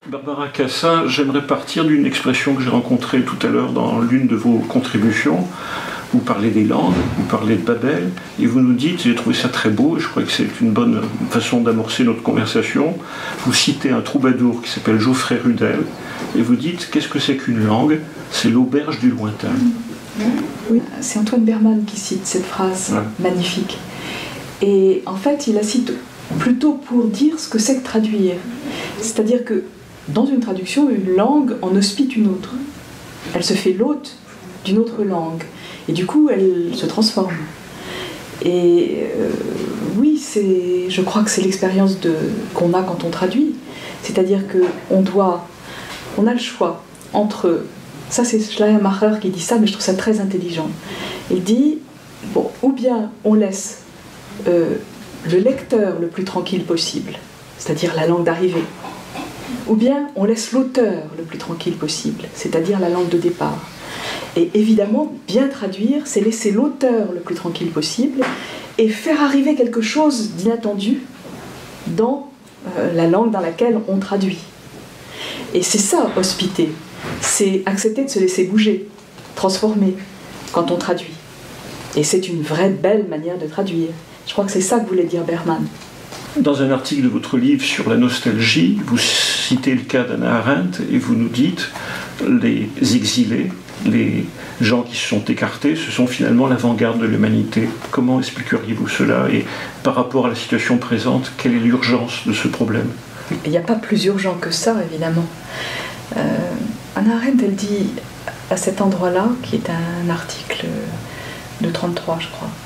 Barbara Cassin, j'aimerais partir d'une expression que j'ai rencontrée tout à l'heure dans l'une de vos contributions. Vous parlez des langues, vous parlez de Babel, et vous nous dites, j'ai trouvé ça très beau, et je crois que c'est une bonne façon d'amorcer notre conversation, vous citez un troubadour qui s'appelle Geoffrey Rudel, et vous dites, qu'est-ce que c'est qu'une langue? C'est l'auberge du lointain. Oui, c'est Antoine Berman qui cite cette phrase magnifique. Et en fait, il la cite plutôt pour dire ce que c'est que traduire. C'est-à-dire que dans une traduction, une langue en hospite une autre. Elle se fait l'hôte d'une autre langue. Et du coup, elle se transforme. Et oui, je crois que c'est l'expérience qu'on a quand on traduit. C'est-à-dire qu'on a le choix entre... Ça, c'est Schleiermacher qui dit ça, mais je trouve ça très intelligent. Il dit, bon, ou bien on laisse le lecteur le plus tranquille possible, c'est-à-dire la langue d'arrivée, ou bien on laisse l'auteur le plus tranquille possible, c'est-à-dire la langue de départ. Et évidemment, bien traduire, c'est laisser l'auteur le plus tranquille possible et faire arriver quelque chose d'inattendu dans la langue dans laquelle on traduit. Et c'est ça, hospiter. C'est accepter de se laisser bouger, transformer, quand on traduit. Et c'est une vraie belle manière de traduire. Je crois que c'est ça que voulait dire Berman. Dans un article de votre livre sur la nostalgie, vous citez le cas d'Hannah Arendt et vous nous dites les exilés, les gens qui se sont écartés, ce sont finalement l'avant-garde de l'humanité. Comment expliqueriez-vous cela? Et par rapport à la situation présente, quelle est l'urgence de ce problème? Il n'y a pas plus urgent que ça, évidemment. Hannah Arendt, elle dit à cet endroit-là, qui est un article de 33, je crois,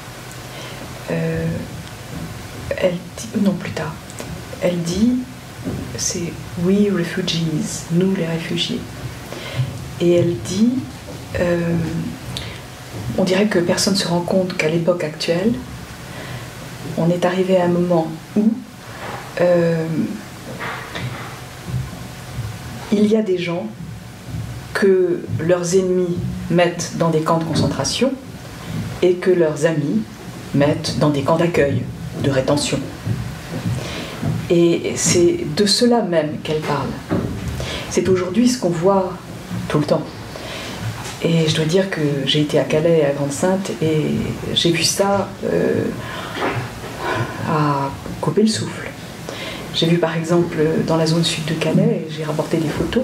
elle dit, non, plus tard, elle dit, c'est « we refugees », nous les réfugiés. Et elle dit, on dirait que personne ne se rend compte qu'à l'époque actuelle, on est arrivé à un moment où il y a des gens que leurs ennemis mettent dans des camps de concentration et que leurs amis mettent dans des camps d'accueil, de rétention. Et c'est de cela même qu'elle parle. C'est aujourd'hui ce qu'on voit tout le temps. Et je dois dire que j'ai été à Calais, à Grande-Synthe, et j'ai vu ça à couper le souffle. J'ai vu par exemple dans la zone sud de Calais, j'ai rapporté des photos,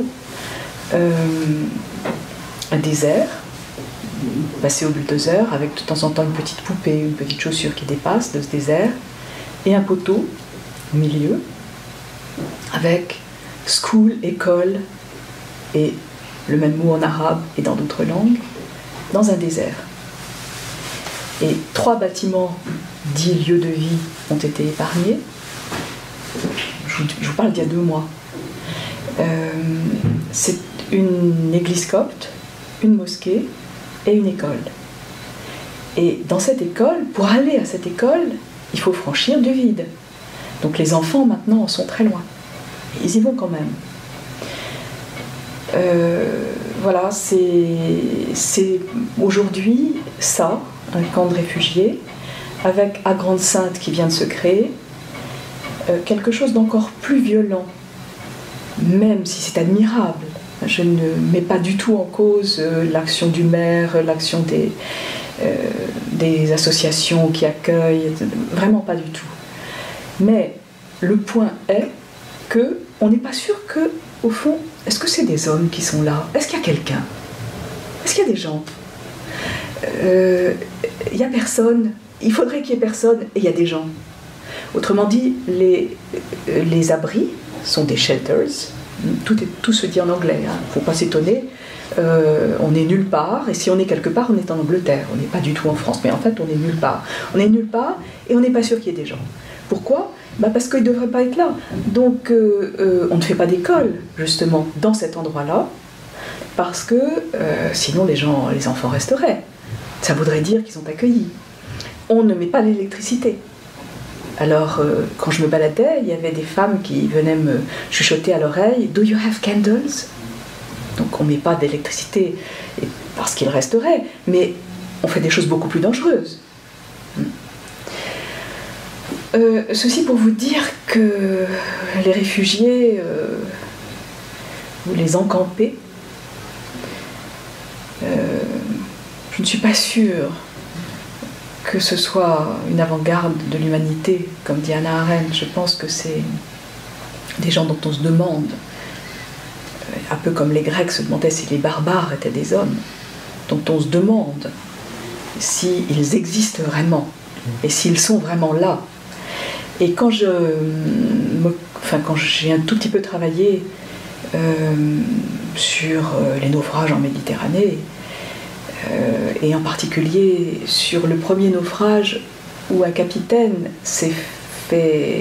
un désert, passé au bulldozer, avec de temps en temps une petite poupée, une petite chaussure qui dépasse de ce désert, et un poteau au milieu, avec school, école, et le même mot en arabe et dans d'autres langues, dans un désert. Et 3 bâtiments dits lieux de vie ont été épargnés. Je vous parle d'il y a 2 mois. C'est une église copte, une mosquée et une école. Et dans cette école, pour aller à cette école, il faut franchir du vide. Donc les enfants maintenant en sont très loin. Ils y vont quand même. Voilà, c'est aujourd'hui ça, un camp de réfugiés, avec à Grande-Synthe qui vient de se créer, quelque chose d'encore plus violent, même si c'est admirable. Je ne mets pas du tout en cause l'action du maire, l'action des associations qui accueillent, vraiment pas du tout. Mais le point est qu'on n'est pas sûr que, au fond, est-ce que c'est des hommes qui sont là? Est-ce qu'il y a quelqu'un? Est-ce qu'il y a des gens? Il n'y a personne. Il faudrait qu'il y ait personne et il y a des gens. Autrement dit, les abris sont des shelters. Tout se dit en anglais. Il ne faut pas s'étonner. On est nulle part. Et si on est quelque part, on est en Angleterre. On n'est pas du tout en France. Mais en fait, on est nulle part. On est nulle part et on n'est pas sûr qu'il y ait des gens. Pourquoi? Parce qu'ils ne devraient pas être là. Donc, on ne fait pas d'école, justement, dans cet endroit-là, parce que sinon les enfants resteraient. Ça voudrait dire qu'ils sont accueillis. On ne met pas l'électricité. Alors, quand je me baladais, il y avait des femmes qui venaient me chuchoter à l'oreille « Do you have candles ?» Donc, on ne met pas d'électricité parce qu'ils resteraient, mais on fait des choses beaucoup plus dangereuses. Ceci pour vous dire que les réfugiés, ou les encamper. Je ne suis pas sûre que ce soit une avant-garde de l'humanité, comme dit Hannah Arendt. Je pense que c'est des gens dont on se demande, un peu comme les Grecs se demandaient si les barbares étaient des hommes, dont on se demande s'ils existent vraiment et s'ils sont vraiment là. Et quand j'ai un tout petit peu travaillé sur les naufrages en Méditerranée, et en particulier sur le premier naufrage où un capitaine s'est fait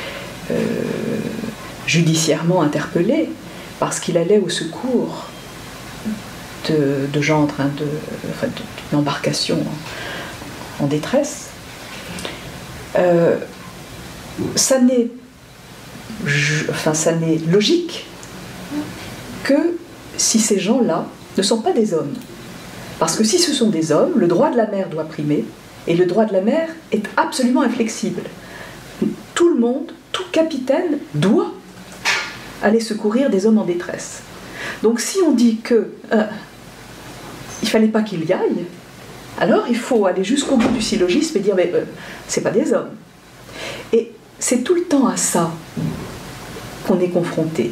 judiciairement interpeller parce qu'il allait au secours de gens d'une embarcation en détresse. Ça n'est logique que si ces gens-là ne sont pas des hommes. Parce que si ce sont des hommes, le droit de la mer doit primer, et le droit de la mer est absolument inflexible. Tout le monde, tout capitaine doit aller secourir des hommes en détresse. Donc si on dit que il fallait pas qu'il y aille, alors il faut aller jusqu'au bout du syllogisme et dire mais c'est pas des hommes. Et c'est tout le temps à ça qu'on est confronté.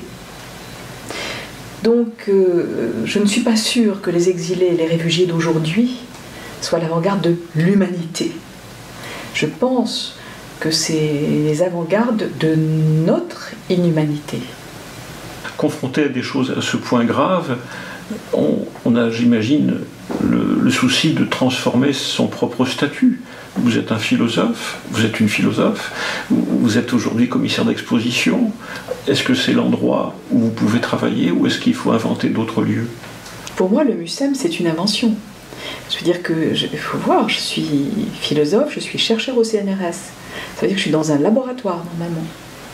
Donc je ne suis pas sûre que les exilés et les réfugiés d'aujourd'hui soient l'avant-garde de l'humanité. Je pense que c'est les avant-gardes de notre inhumanité. Confronté à des choses à ce point graves, on a, j'imagine, le souci de transformer son propre statut. Vous êtes un philosophe, vous êtes une philosophe, vous êtes aujourd'hui commissaire d'exposition. Est-ce que c'est l'endroit où vous pouvez travailler ou est-ce qu'il faut inventer d'autres lieux? Pour moi, le MUSEM, c'est une invention. Je veux dire il faut voir, je suis philosophe, je suis chercheur au CNRS. Ça veut dire que je suis dans un laboratoire, normalement.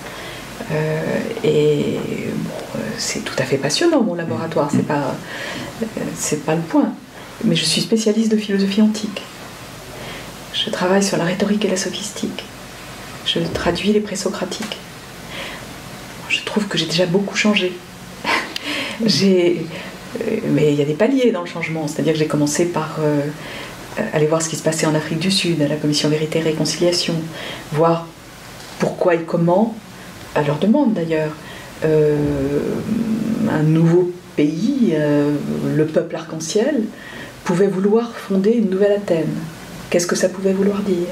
C'est tout à fait passionnant, mon laboratoire, c'est pas le point. Mais je suis spécialiste de philosophie antique. Je travaille sur la rhétorique et la sophistique. Je traduis les présocratiques. Je trouve que j'ai déjà beaucoup changé. Mais il y a des paliers dans le changement. C'est-à-dire que j'ai commencé par aller voir ce qui se passait en Afrique du Sud, à la Commission Vérité et Réconciliation, voir pourquoi et comment, à leur demande d'ailleurs, un nouveau pays, le peuple arc-en-ciel, pouvait vouloir fonder une nouvelle Athènes. Qu'est-ce que ça pouvait vouloir dire?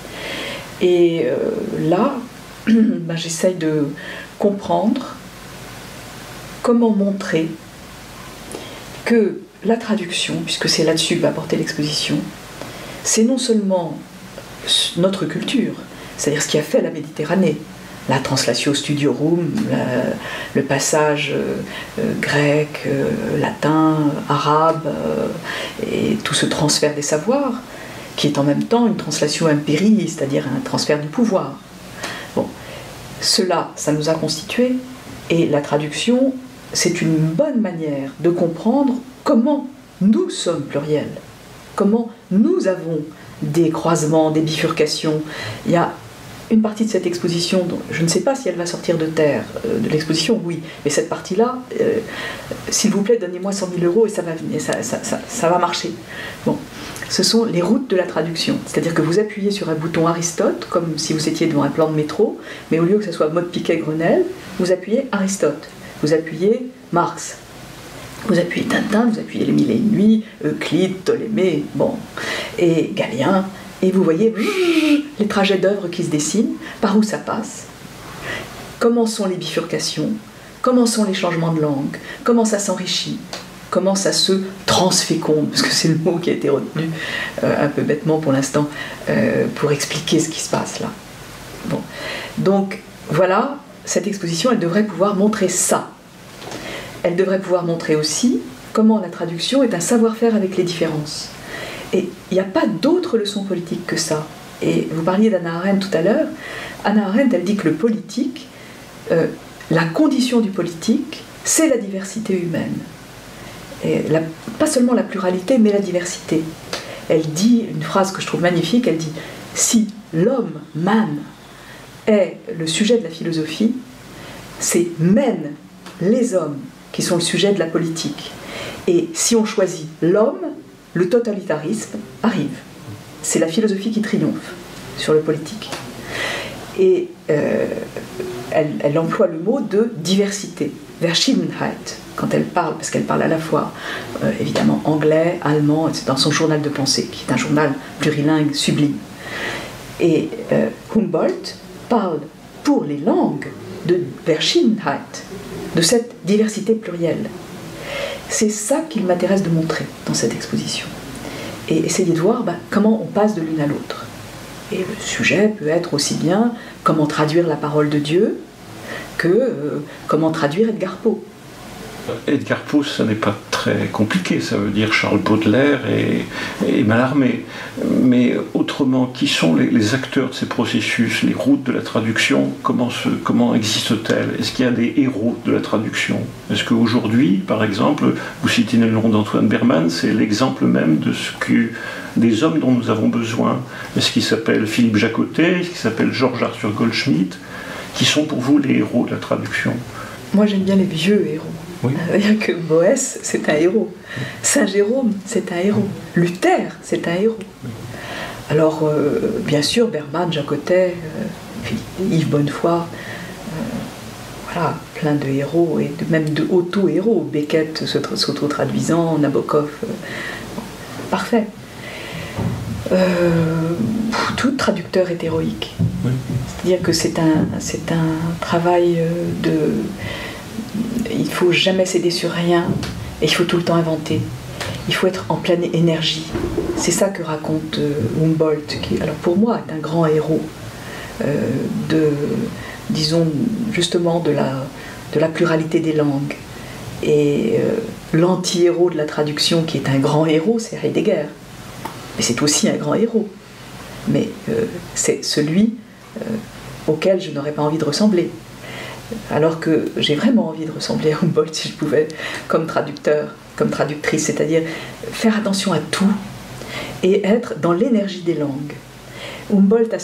Et là, j'essaye de comprendre comment montrer que la traduction, puisque c'est là-dessus que va porter l'exposition, c'est non seulement notre culture, c'est-à-dire ce qui a fait la Méditerranée, la translatio studiorum, le passage grec, latin, arabe, et tout ce transfert des savoirs, qui est en même temps une translation empirie, c'est-à-dire un transfert du pouvoir. Bon, cela, ça nous a constitués, et la traduction, c'est une bonne manière de comprendre comment nous sommes pluriels, comment nous avons des croisements, des bifurcations. Il y a une partie de cette exposition, dont je ne sais pas si elle va sortir de terre, de l'exposition, oui, mais cette partie-là, s'il vous plaît, donnez-moi 100 000 € et ça va venir, ça va marcher. Bon. Ce sont les routes de la traduction. C'est-à-dire que vous appuyez sur un bouton Aristote, comme si vous étiez devant un plan de métro, mais au lieu que ce soit Maude-Piquet-Grenelle, vous appuyez Aristote, vous appuyez Marx, vous appuyez Tintin, vous appuyez Les Mille et une Nuits, Euclide, Ptolémée, bon, et Galien, et vous voyez les trajets d'œuvres qui se dessinent, par où ça passe, comment sont les bifurcations, comment sont les changements de langue, comment ça s'enrichit, comment ça se transféconde, parce que c'est le mot qui a été retenu un peu bêtement pour l'instant, pour expliquer ce qui se passe là. Bon. Donc voilà, cette exposition, elle devrait pouvoir montrer ça. Elle devrait pouvoir montrer aussi comment la traduction est un savoir-faire avec les différences. Et il n'y a pas d'autre leçon politique que ça. Et vous parliez d'Hannah Arendt tout à l'heure. Hannah Arendt, elle dit que le politique, la condition du politique, c'est la diversité humaine. Et pas seulement la pluralité, mais la diversité. Elle dit une phrase que je trouve magnifique, elle dit « Si l'homme, man, est le sujet de la philosophie, c'est men, les hommes, qui sont le sujet de la politique. Et si on choisit l'homme, le totalitarisme arrive. C'est la philosophie qui triomphe sur le politique. Et elle emploie le mot de diversité, Verschiedenheit, quand elle parle, parce qu'elle parle à la fois, évidemment, anglais, allemand, c'est dans son journal de pensée, qui est un journal plurilingue sublime. Et Humboldt parle pour les langues de Verschiedenheit, de cette diversité plurielle. C'est ça qu'il m'intéresse de montrer dans cette exposition. Et essayer de voir comment on passe de l'une à l'autre. Et le sujet peut être aussi bien comment traduire la parole de Dieu que comment traduire Edgar Poe. Edgar Poe, ça n'est pas très compliqué, ça veut dire Charles Baudelaire et Mallarmé. Mais autrement, qui sont les acteurs de ces processus, les routes de la traduction, comment existent-elles? Est-ce qu'il y a des héros de la traduction? Est-ce qu'aujourd'hui, par exemple, vous citez le nom d'Antoine Berman, c'est l'exemple même de des hommes dont nous avons besoin? Est-ce qu'il s'appelle Philippe Jacotet? Est-ce qu'il s'appelle Georges Arthur Goldschmidt? Qui sont pour vous les héros de la traduction? Moi, j'aime bien les vieux héros. Oui. C'est-à-dire que Boès, c'est un héros. Saint-Jérôme, c'est un héros. Luther, c'est un héros. Alors, bien sûr, Berman, Jacotet, Yves Bonnefoy, voilà, plein de héros, et même de auto-héros. Beckett s'auto-traduisant, Nabokov, parfait. Tout traducteur est héroïque. Oui. C'est-à-dire que c'est un travail de... Il ne faut jamais céder sur rien, et il faut tout le temps inventer. Il faut être en pleine énergie. C'est ça que raconte Humboldt, qui, alors pour moi, est un grand héros disons, justement, de la pluralité des langues. Et l'anti-héros de la traduction, qui est un grand héros, c'est Heidegger. Mais c'est aussi un grand héros. Mais c'est celui auquel je n'aurais pas envie de ressembler. Alors que j'ai vraiment envie de ressembler à Humboldt, si je pouvais, comme traducteur, comme traductrice, c'est-à-dire faire attention à tout et être dans l'énergie des langues. Humboldt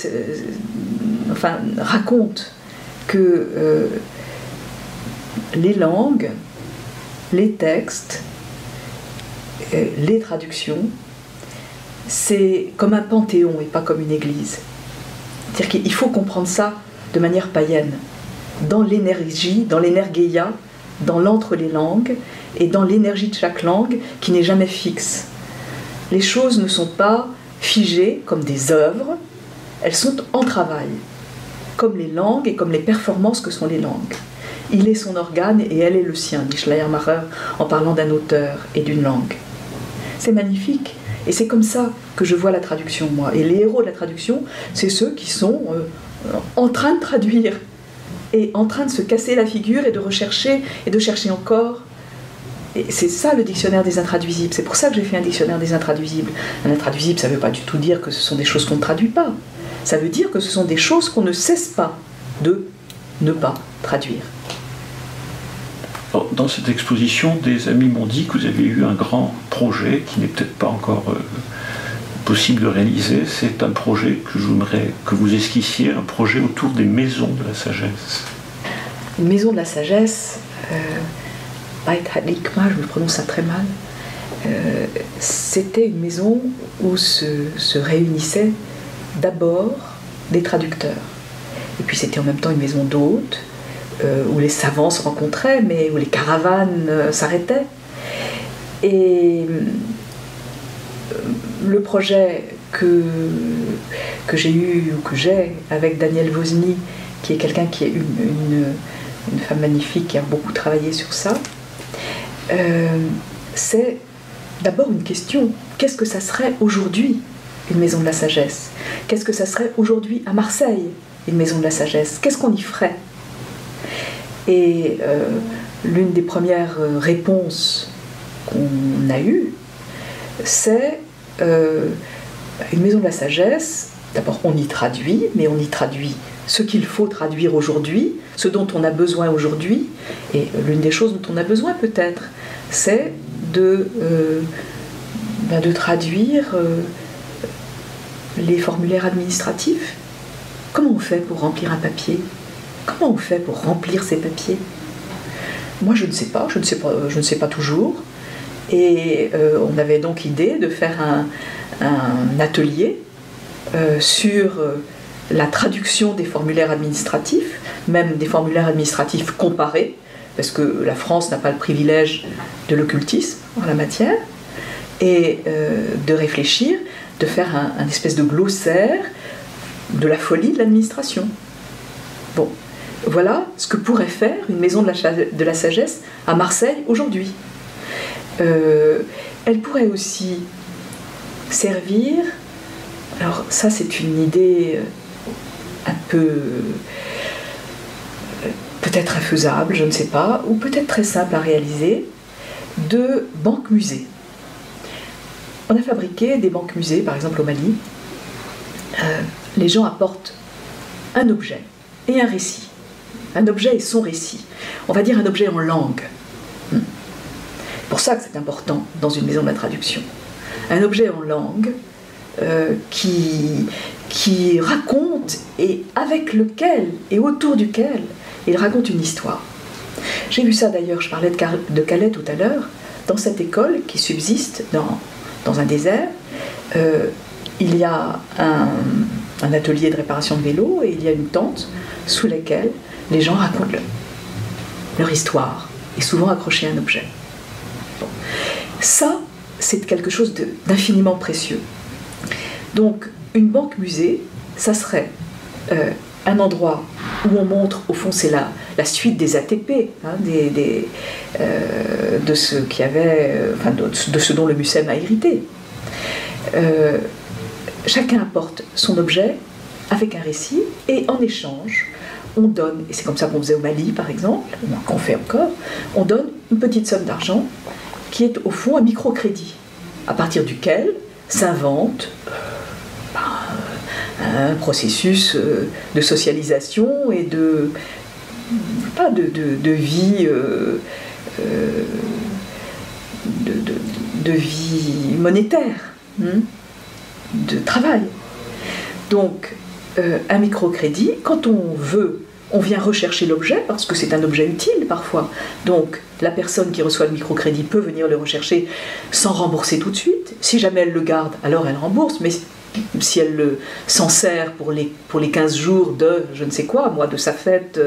raconte que les langues, les textes, les traductions, c'est comme un panthéon et pas comme une église. C'est-à-dire qu'il faut comprendre ça de manière païenne, dans l'énergie, dans l'énergeia, dans l'entre les langues et dans l'énergie de chaque langue qui n'est jamais fixe. Les choses ne sont pas figées comme des œuvres, elles sont en travail, comme les langues et comme les performances que sont les langues. Il est son organe et elle est le sien, dit Schleiermacher en parlant d'un auteur et d'une langue. C'est magnifique. Et c'est comme ça que je vois la traduction, moi. Et les héros de la traduction, c'est ceux qui sont en train de traduire et en train de se casser la figure et de rechercher et de chercher encore. Et c'est ça le dictionnaire des intraduisibles. C'est pour ça que j'ai fait un dictionnaire des intraduisibles. Un intraduisible, ça ne veut pas du tout dire que ce sont des choses qu'on ne traduit pas. Ça veut dire que ce sont des choses qu'on ne cesse pas de ne pas traduire. Dans cette exposition, des amis m'ont dit que vous avez eu un grand projet qui n'est peut-être pas encore possible de réaliser. C'est un projet que j'aimerais que vous esquissiez, un projet autour des maisons de la sagesse. Une maison de la sagesse, Beit HaHikmah, je me prononce ça très mal, c'était une maison où se réunissaient d'abord des traducteurs. Et puis c'était en même temps une maison d'hôtes, où les savants se rencontraient, mais où les caravanes s'arrêtaient. Et le projet que j'ai eu, ou que j'ai, avec Daniel Wozny, qui est quelqu'un qui est une femme magnifique, qui a beaucoup travaillé sur ça, c'est d'abord une question. Qu'est-ce que ça serait aujourd'hui, une maison de la sagesse? Qu'est-ce que ça serait aujourd'hui à Marseille, une maison de la sagesse? Qu'est-ce qu'on y ferait? Et l'une des premières réponses qu'on a eues, c'est une maison de la sagesse. D'abord, on y traduit, mais on y traduit ce qu'il faut traduire aujourd'hui, ce dont on a besoin aujourd'hui. Et l'une des choses dont on a besoin peut-être, c'est de traduire les formulaires administratifs. Comment on fait pour remplir un papier ? Comment on fait pour remplir ces papiers ? Moi, je ne sais pas, je ne sais pas toujours. Et on avait donc idée de faire un atelier sur la traduction des formulaires administratifs, même des formulaires administratifs comparés, parce que la France n'a pas le privilège de l'occultisme en la matière, et de réfléchir, de faire un espèce de glossaire de la folie de l'administration. Bon, voilà ce que pourrait faire une maison de la sagesse à Marseille aujourd'hui. Elle pourrait aussi servir, alors ça c'est une idée un peu peut-être infaisable, je ne sais pas, ou peut-être très simple à réaliser, de banque-musée. On a fabriqué des banques-musées, par exemple au Mali. Les gens apportent un objet et un récit. Un objet et son récit. On va dire un objet en langue. C'est pour ça que c'est important dans une maison de la traduction. Un objet en langue qui raconte et avec lequel et autour duquel il raconte une histoire. J'ai vu ça d'ailleurs, je parlais de Calais tout à l'heure, dans cette école qui subsiste dans un désert, il y a un atelier de réparation de vélos et il y a une tente sous laquelle les gens racontent leur histoire et souvent accrochés à un objet. Bon. Ça, c'est quelque chose d'infiniment précieux. Donc, une banque-musée, ça serait un endroit où on montre, au fond, c'est la suite des ATP, hein, de ce qui avait, enfin, de ce dont le MUSEM a hérité. Chacun apporte son objet avec un récit et en échange, on donne, et c'est comme ça qu'on faisait au Mali par exemple, qu'on fait encore, on donne une petite somme d'argent qui est au fond un microcrédit, à partir duquel s'invente un processus de socialisation et de vie de vie monétaire, de travail. Donc un microcrédit, quand on veut, on vient rechercher l'objet parce que c'est un objet utile parfois. Donc la personne qui reçoit le microcrédit peut venir le rechercher sans rembourser tout de suite. Si jamais elle le garde, alors elle rembourse, mais si elle s'en sert pour les 15 jours de je ne sais quoi, moi de sa fête,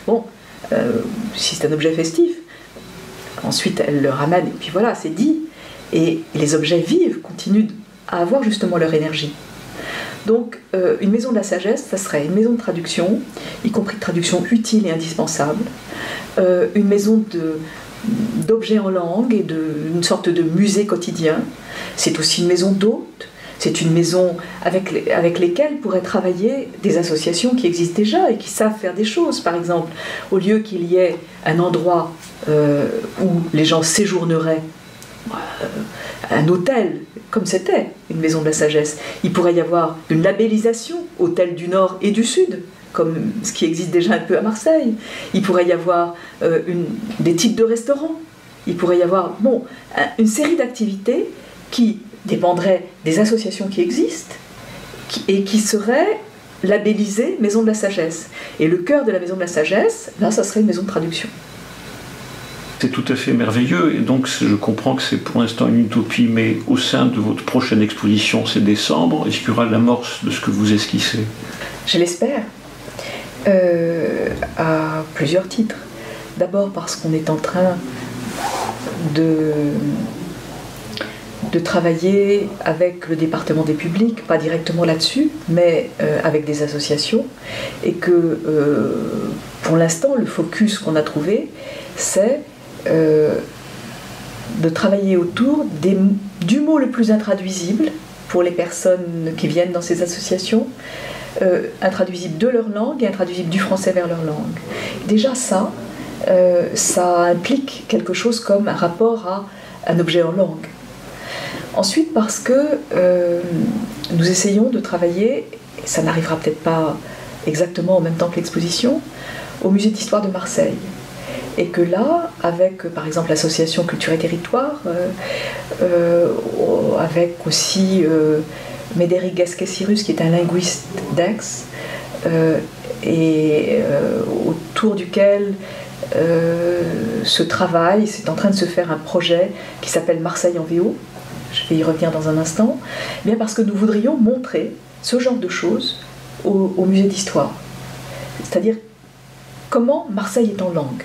si c'est un objet festif, ensuite elle le ramène et puis voilà, c'est dit. Et les objets vivent, continuent à avoir justement leur énergie. Donc une maison de la sagesse, ça serait une maison de traduction, y compris de traduction utile et indispensable, une maison d'objets en langue et une sorte de musée quotidien. C'est aussi une maison d'hôtes, c'est une maison avec lesquelles pourraient travailler des associations qui existent déjà et qui savent faire des choses. Par exemple, au lieu qu'il y ait un endroit où les gens séjourneraient, un hôtel, comme c'était une maison de la sagesse, il pourrait y avoir une labellisation, hôtel du Nord et du Sud, comme ce qui existe déjà un peu à Marseille. Il pourrait y avoir des types de restaurants. Il pourrait y avoir une série d'activités qui dépendraient des associations qui existent et qui seraient labellisées maison de la sagesse. Et le cœur de la maison de la sagesse, là, ça serait une maison de traduction. C'est tout à fait merveilleux, et donc je comprends que c'est pour l'instant une utopie, mais au sein de votre prochaine exposition, c'est décembre, est-ce qu'il y aura l'amorce de ce que vous esquissez? Je l'espère, à plusieurs titres. D'abord parce qu'on est en train de travailler avec le département des publics, pas directement là-dessus, mais avec des associations, et que pour l'instant, le focus qu'on a trouvé, c'est de travailler autour du mot le plus intraduisible pour les personnes qui viennent dans ces associations, intraduisible de leur langue et intraduisible du français vers leur langue. Déjà ça implique quelque chose comme un rapport à un objet en langue. Ensuite parce que nous essayons de travailler, et ça n'arrivera peut-être pas exactement en même temps que l'exposition, au musée d'histoire de Marseille. Et que là, avec par exemple l'association Culture et Territoire, avec aussi Médéric Gasquet-Cyrus, qui est un linguiste d'Aix, et autour duquel ce travail, c'est en train de se faire un projet qui s'appelle Marseille en VO. Je vais y revenir dans un instant. Eh bien parce que nous voudrions montrer ce genre de choses au musée d'histoire. C'est-à-dire comment Marseille est en langue.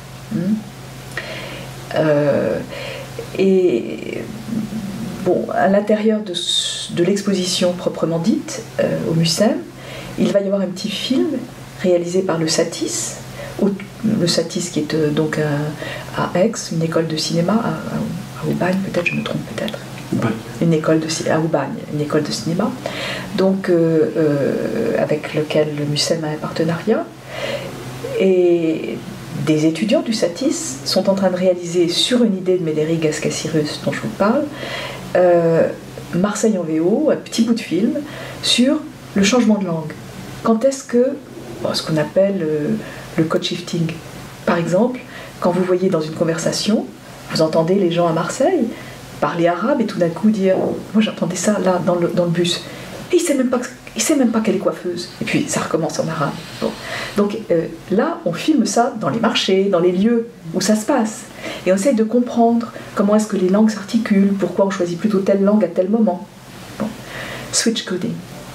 Et bon, à l'intérieur de l'exposition proprement dite, au MUSEM, il va y avoir un petit film réalisé par le Satis. Le Satis qui est donc à Aix, une école de cinéma, à Aubagne peut-être, je me trompe peut-être. Une école à Aubagne, une école de cinéma, donc avec lequel le MUSEM a un partenariat. Et des étudiants du Satis sont en train de réaliser, sur une idée de Médéric Gascacirus dont je vous parle, Marseille en VO, un petit bout de film sur le changement de langue. Quand est-ce que, ce qu'on appelle le code shifting, par exemple, quand vous voyez dans une conversation, vous entendez les gens à Marseille parler arabe et tout d'un coup dire, moi j'entendais ça là dans le bus, et il sait même pas qu'elle est coiffeuse, et puis ça recommence en arabe. Bon. Donc là on filme ça dans les marchés, dans les lieux où ça se passe, et on essaye de comprendre comment est-ce que les langues s'articulent, pourquoi on choisit plutôt telle langue à tel moment. Bon. Switch coding.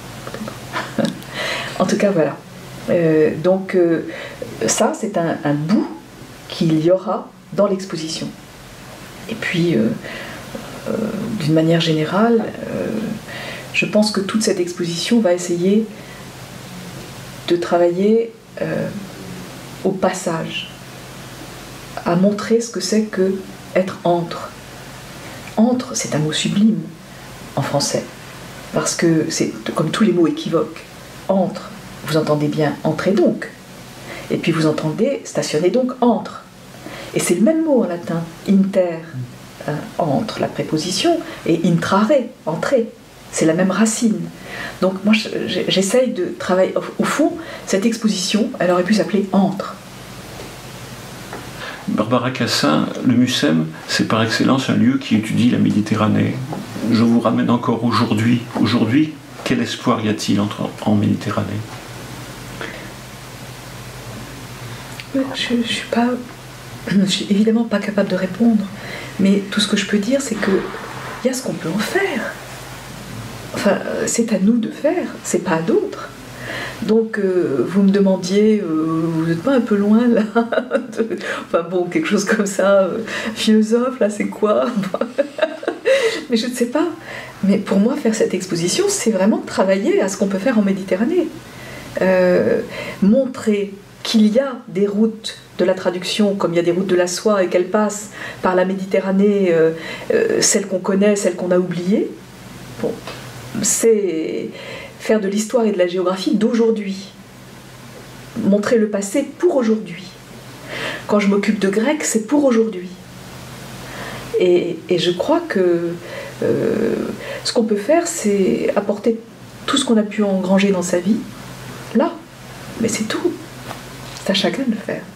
En tout cas voilà. Donc ça c'est un bout qu'il y aura dans l'exposition. Et puis d'une manière générale, je pense que toute cette exposition va essayer de travailler au passage, à montrer ce que c'est que être entre. Entre, c'est un mot sublime en français, parce que c'est comme tous les mots équivoques. Entre, vous entendez bien entrer donc, et puis vous entendez stationner donc entre. Et c'est le même mot en latin, inter, entre, la préposition, et intrare, entrer. C'est la même racine. Donc moi j'essaye de travailler, au fond, cette exposition, elle aurait pu s'appeler entre. Barbara Cassin, le MUSEM, c'est par excellence un lieu qui étudie la Méditerranée. Je vous ramène encore aujourd'hui. Aujourd'hui, quel espoir y a-t-il en Méditerranée? Je suis évidemment pas capable de répondre, mais tout ce que je peux dire, c'est qu'il y a ce qu'on peut en faire. Enfin, c'est à nous de faire, c'est pas à d'autres. Donc, vous me demandiez, vous n'êtes pas un peu loin là enfin bon, quelque chose comme ça, philosophe, là, c'est quoi? Mais je ne sais pas. Mais pour moi, faire cette exposition, c'est vraiment travailler à ce qu'on peut faire en Méditerranée. Montrer qu'il y a des routes de la traduction, comme il y a des routes de la soie et qu'elles passent par la Méditerranée, celles qu'on connaît, celles qu'on a oubliées. Bon, c'est faire de l'histoire et de la géographie d'aujourd'hui. Montrer le passé pour aujourd'hui. Quand je m'occupe de grec, c'est pour aujourd'hui. Et je crois que ce qu'on peut faire, c'est apporter tout ce qu'on a pu engranger dans sa vie, là. Mais c'est tout. C'est à chacun de le faire.